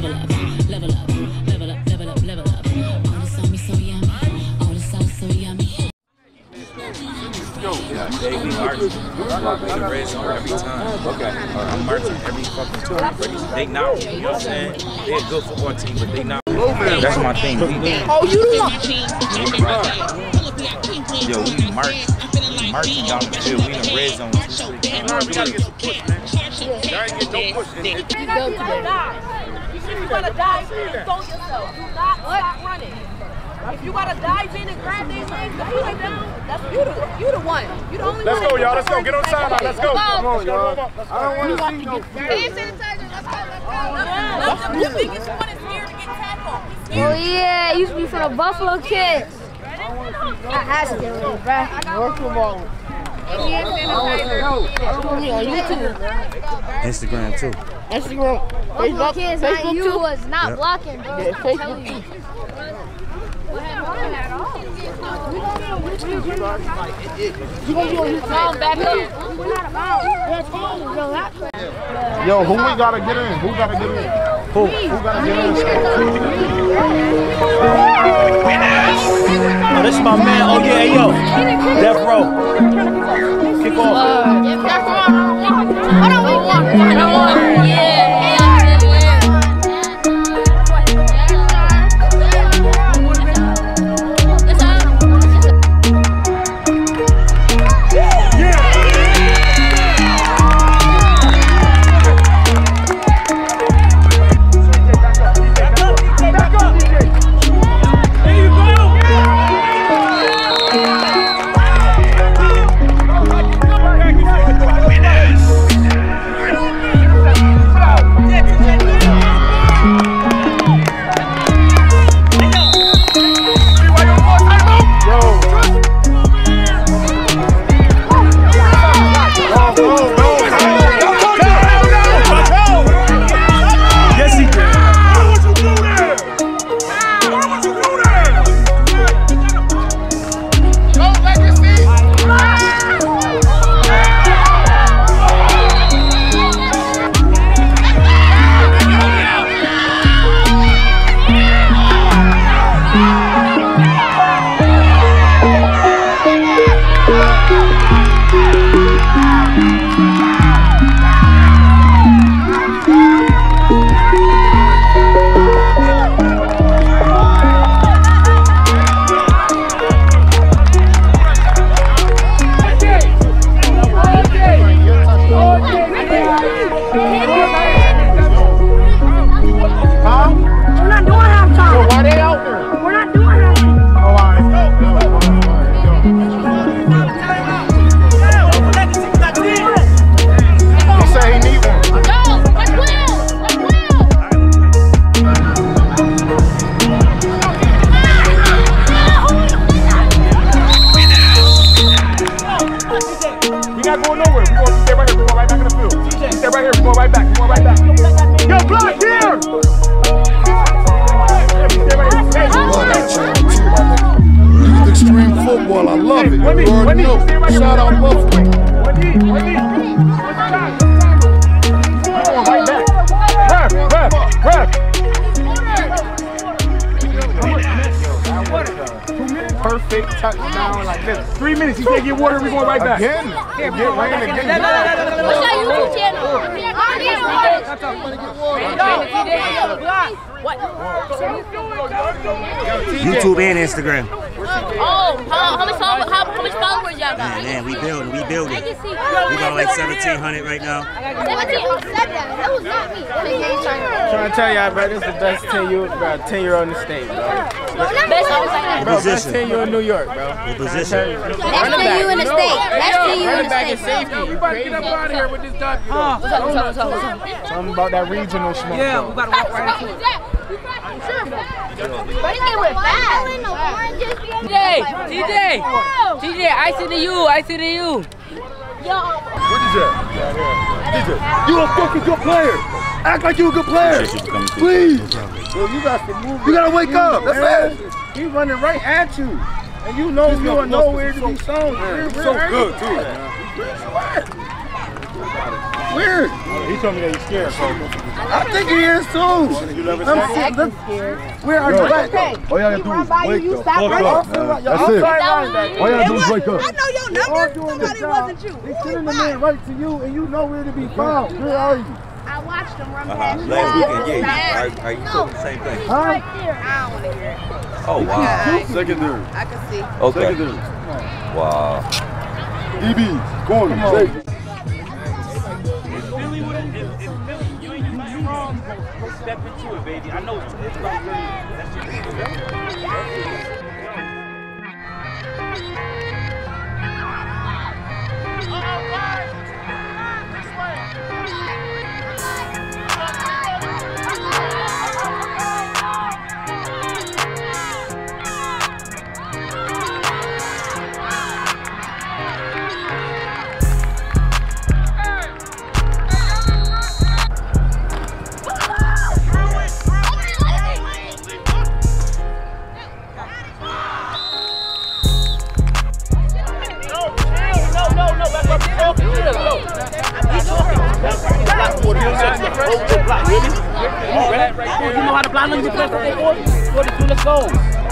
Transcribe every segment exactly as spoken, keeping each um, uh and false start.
level up, level up, level up, level up, level up. All this on me so yummy, all the sauce so yummy. Yeah, daily marching. I'm the red zone every time. Okay. I'm marching every fucking time. They not, you know what I'm saying? They're a good football team, but they not. That's my thing. We, oh, you the one. Yo, we march. We marching down the field. We in the red zone. We gotta get some push, man. Y'all ain't get no push. You gotta die. If you gotta dive in and throw yourself, do not stop running. If you gotta dive in and grab these legs, the foot down, that's you the, you the one. You the only let's one. Let's go, y'all. Let's go. Get on the sideline. Let's go. Come on, y'all. I don't want to see no Hand sanitizer. Let's go. Let's go. The biggest one is scared to get tackled. Oh, yeah. It used to be for the Buffalo kids. I had to get rid of it, bro. Work them all. Instagram too. Instagram. Facebook kids, Facebook not you too? Was not yep. blocking, bro. Yeah, Facebook. Yo, who we gotta get in? Who gotta get in? Who? Who gotta get in? Oh, this is my man. Oh yeah, yo, Death Row. Kick off. Death Row. Hold on, wait, one, one, one. Yeah. Touchdown like this. Three minutes, you can't get water, we're going right back. Again? Get rain again. What's our YouTube channel? What? YouTube and Instagram. Oh, how, how, much, how, how much followers y'all got? Man, man, we building, we building. We got like seventeen hundred right now. seventeen? Who said that? That was not me. I'm trying to tell y'all, bro, this is the best ten year, bro, ten year old in the state, bro. Best, bro, best ten year in New York, bro. The position. Best ten you in the state. Best ten you in Running the back in state. safety. You crazy. Get up out of here with this dog. Something about that regional smoke. Yeah, we gotta walk right into it. T J, T J, T J, I see the U, I see the U. What is that? D J, you a fucking good player. Act like you a good player. Please. Yo, you got to move. You gotta wake up. That's it. He's running right at you. And you know you are nowhere to be shown. So good, too. weird. He told me that he's scared, so. I think he is too. You never I'm scared? scared. Where are you at? All y'all gotta do is wake the fuck up, man. That's it. All y'all do is wake up. I know your number. Somebody wasn't you. They sending the man right to you, and you know where to be found. Where are you? I watched them run Uh-huh. past. Last weekend, yeah. Are, are you doing the same thing? Huh? Right there. I don't want to hear it. Oh, wow. Secondary. I can see. Okay. Secondary. Wow. E B, corner, safety. Step into it, baby. I know it's about that's your You know how to blind them? You play for forty-two, let's go.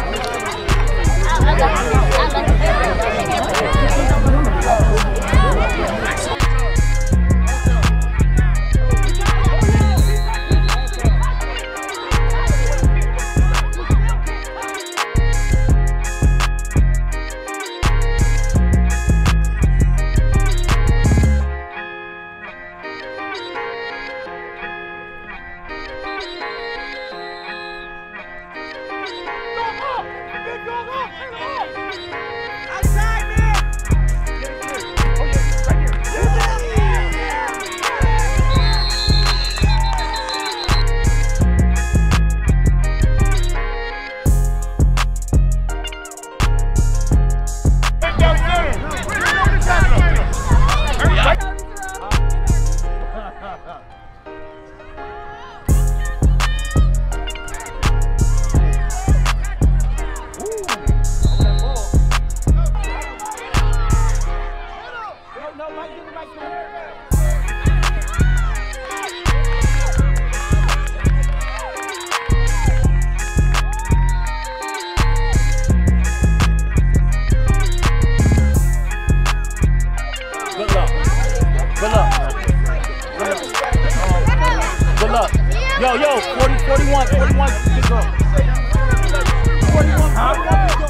Yo, yo, forty, forty-one, forty-one, good go. forty-one, huh?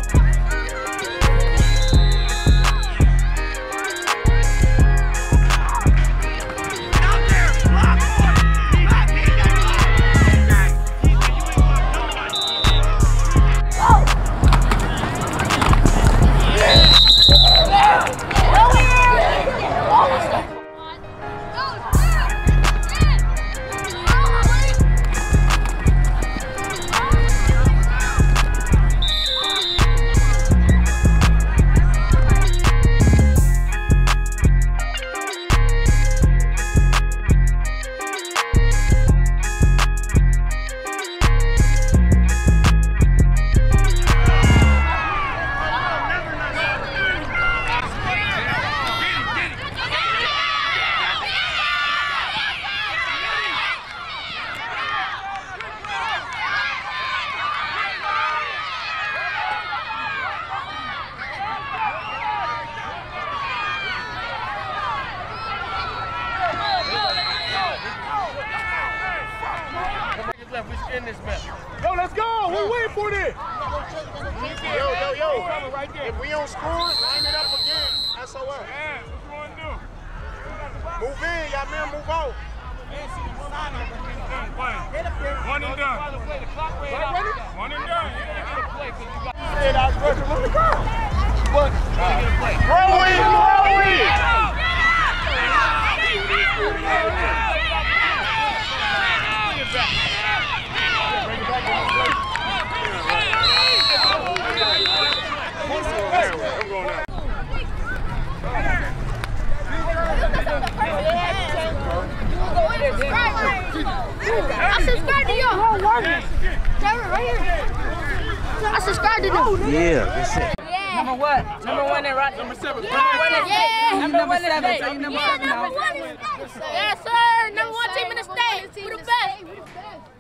Yo, let's go. We're waiting for this. Yo, yo, yo. If we don't score, line it up again. S O S. Yeah, what you want to do? Move in, y'all man, move out. One and done. One and done. Yeah, that's good. Let me go. What? Roll in, roll in. I subscribed to y'all. Trevor, right here. I subscribed to them. Yeah, that's it. Yeah. Number what? Number one in Rochester. Number seven. Number one in state. Number one in state. Yeah, number one in state. Yes, sir. Number one team in the state. We the best.